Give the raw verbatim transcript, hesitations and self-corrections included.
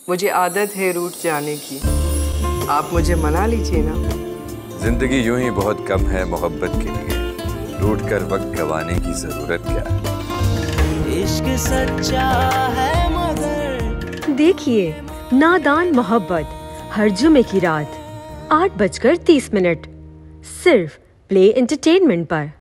मुझे आदत है रूठ जाने की, आप मुझे मना लीजिए ना। जिंदगी यूं ही बहुत कम है मोहब्बत के लिए, रूठ कर वक्त गवाने की जरूरत क्या है। इश्क सच्चा है मगर। देखिए नादान मोहब्बत हर जुमे की रात आठ बजकर तीस मिनट सिर्फ प्ले एंटरटेनमेंट पर।